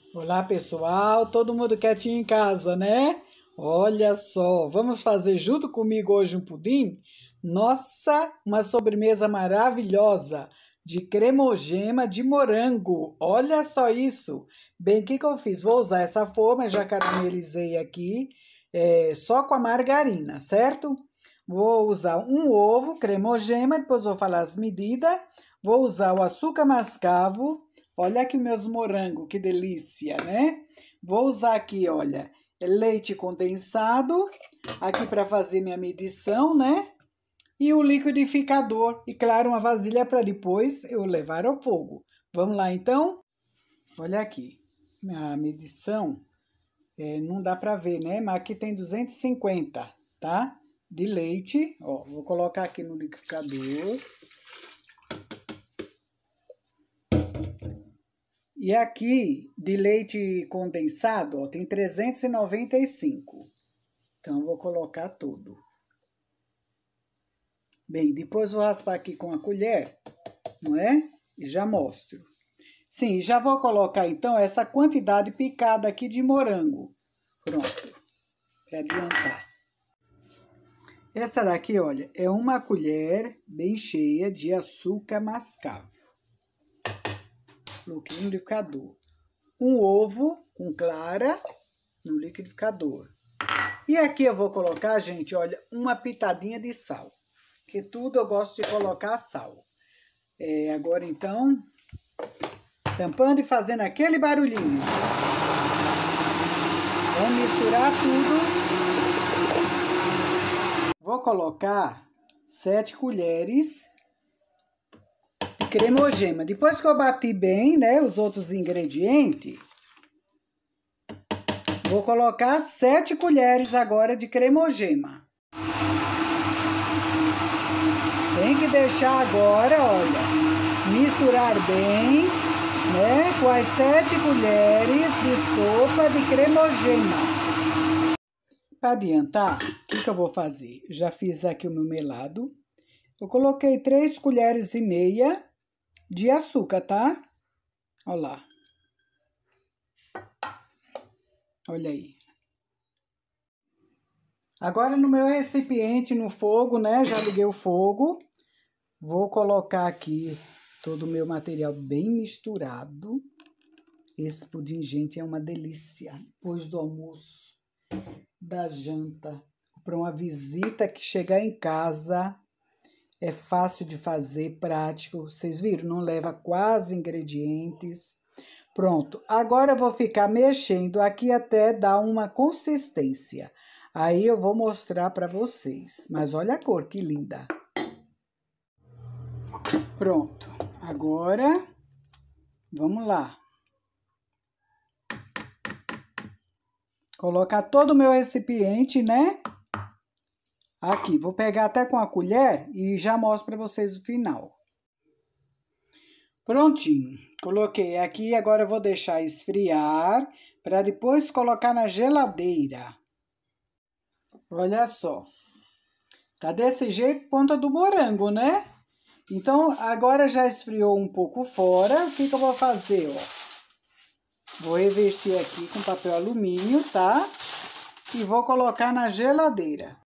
Olá, pessoal, todo mundo quietinho em casa, né? Olha só, vamos fazer junto comigo hoje um pudim? Nossa, uma sobremesa maravilhosa de cremogema de morango. Olha só isso. Bem, o que eu fiz? Vou usar essa forma, já caramelizei aqui, só com a margarina, certo? Vou usar um ovo, cremogema, depois vou falar as medidas. Vou usar o açúcar mascavo. Olha aqui meus morangos, que delícia, né? Vou usar aqui, olha, leite condensado, aqui para fazer minha medição, né? E o liquidificador, e claro, uma vasilha para depois eu levar ao fogo. Vamos lá, então? Olha aqui, minha medição, não dá para ver, né? Mas aqui tem 250, tá? De leite, ó, vou colocar aqui no liquidificador. E aqui, de leite condensado, ó, tem 395. Então, vou colocar tudo. Bem, depois vou raspar aqui com a colher, não é? E já mostro. Sim, já vou colocar, então, essa quantidade picada aqui de morango. Pronto, para adiantar. Essa daqui, olha, é uma colher bem cheia de açúcar mascavo. No liquidificador. Um ovo com clara no liquidificador. E aqui eu vou colocar, gente, olha, uma pitadinha de sal. Que tudo eu gosto de colocar sal. Agora, então, tampando e fazendo aquele barulhinho. Vamos misturar tudo. Vou colocar 7 colheres cremogema. Depois que eu bati bem, né, os outros ingredientes, vou colocar 7 colheres agora de cremogema. Tem que deixar agora, olha, misturar bem, né, com as 7 colheres de sopa de cremogema. Para adiantar, o que eu vou fazer? Já fiz aqui o meu melado. Eu coloquei 3 colheres e meia de açúcar, tá? Olha lá. Olha aí. Agora no meu recipiente, no fogo, né? Já liguei o fogo. Vou colocar aqui todo o meu material bem misturado. Esse pudim, gente, é uma delícia. Depois do almoço, da janta, para uma visita que chegar em casa. É fácil de fazer, prático. Vocês viram? Não leva quase ingredientes. Pronto. Agora eu vou ficar mexendo aqui até dar uma consistência. Aí eu vou mostrar para vocês. Mas olha a cor, que linda. Pronto. Agora, vamos lá. Colocar todo o meu recipiente, né? Aqui, vou pegar até com a colher e já mostro para vocês o final. Prontinho, coloquei aqui, agora eu vou deixar esfriar para depois colocar na geladeira. Olha só, tá desse jeito, ponta do morango, né? Então, agora já esfriou um pouco fora, o que eu vou fazer, ó? Vou revestir aqui com papel alumínio, tá? E vou colocar na geladeira.